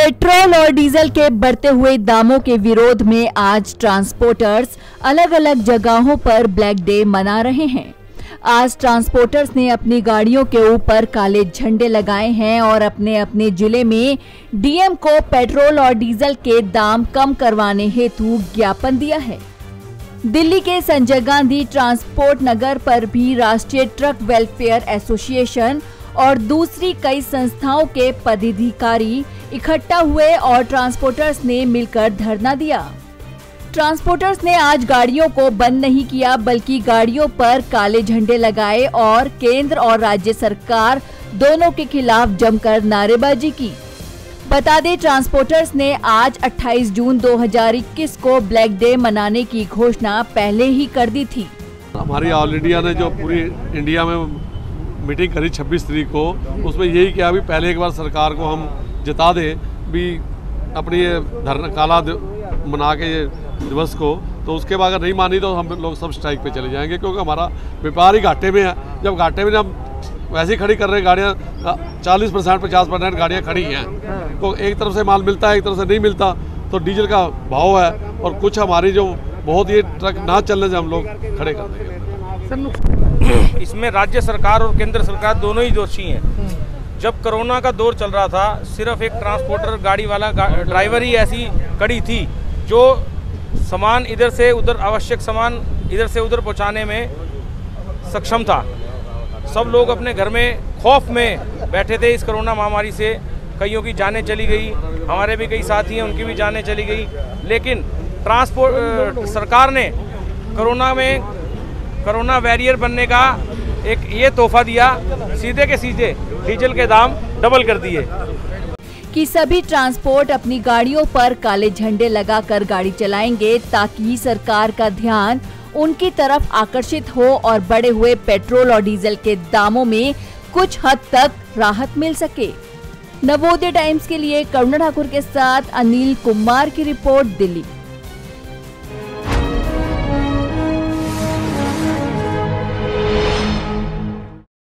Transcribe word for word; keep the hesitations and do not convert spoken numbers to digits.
Petrol और diesel के बढ़ते हुए दामों के विरोध में आज ट्रांसपोर्टर्स अलग अलग जगहों पर ब्लैक डे मना रहे हैं। आज ट्रांसपोर्टर्स ने अपनी गाड़ियों के ऊपर काले झंडे लगाए हैं और अपने अपने जिले में डीएम को पेट्रोल और डीजल के दाम कम करवाने हेतु ज्ञापन दिया है। दिल्ली के संजय गांधी ट्रांसपोर्ट नगर पर भी राष्ट्रीय ट्रक वेलफेयर एसोसिएशन और दूसरी कई संस्थाओं के पदाधिकारी इकट्ठा हुए और ट्रांसपोर्टर्स ने मिलकर धरना दिया। ट्रांसपोर्टर्स ने आज गाड़ियों को बंद नहीं किया बल्कि गाड़ियों पर काले झंडे लगाए और केंद्र और राज्य सरकार दोनों के खिलाफ जमकर नारेबाजी की। बता दें, ट्रांसपोर्टर्स ने आज अट्ठाईस जून दो हज़ार इक्कीस को ब्लैक डे मनाने की घोषणा पहले ही कर दी थी। हमारी ऑल इंडिया ने जो पूरी इंडिया में मीटिंग करी छब्बीस तारीख को, उसमें यही किया भी पहले एक बार सरकार को हम जिता दें भी अपनी ये धरना काला मना के ये दिवस को, तो उसके बाद अगर नहीं मानी तो हम लोग सब स्ट्राइक पे चले जाएंगे, क्योंकि हमारा व्यापार ही घाटे में है। जब घाटे में हम वैसे ही खड़ी कर रहे हैं गाड़ियाँ, चालीस परसेंट पचास परसेंट गाड़ियाँ खड़ी हैं, तो एक तरफ से माल मिलता है एक तरफ से नहीं मिलता, तो डीजल का भाव है और कुछ हमारी जो बहुत ये ट्रक ना चलने से हम लोग खड़े कर देंगे। इसमें राज्य सरकार और केंद्र सरकार दोनों ही दोषी हैं। जब कोरोना का दौर चल रहा था, सिर्फ एक ट्रांसपोर्टर गाड़ी वाला ड्राइवर ही ऐसी कड़ी थी जो सामान इधर से उधर, आवश्यक सामान इधर से उधर पहुंचाने में सक्षम था। सब लोग अपने घर में खौफ में बैठे थे इस कोरोना महामारी से। कईयों की जानें चली गई, हमारे भी कई साथी हैं उनकी भी जानें चली गई, लेकिन ट्रांसपोर्ट सरकार ने कोरोना में कोरोना वॉरियर बनने का एक ये तोहफा दिया, सीधे के सीधे डीजल के दाम डबल कर दिए। कि सभी ट्रांसपोर्ट अपनी गाड़ियों पर काले झंडे लगाकर गाड़ी चलाएंगे ताकि सरकार का ध्यान उनकी तरफ आकर्षित हो और बढ़े हुए पेट्रोल और डीजल के दामों में कुछ हद तक राहत मिल सके। नवोदय टाइम्स के लिए करुणा ठाकुर के साथ अनिल कुमार की रिपोर्ट, दिल्ली।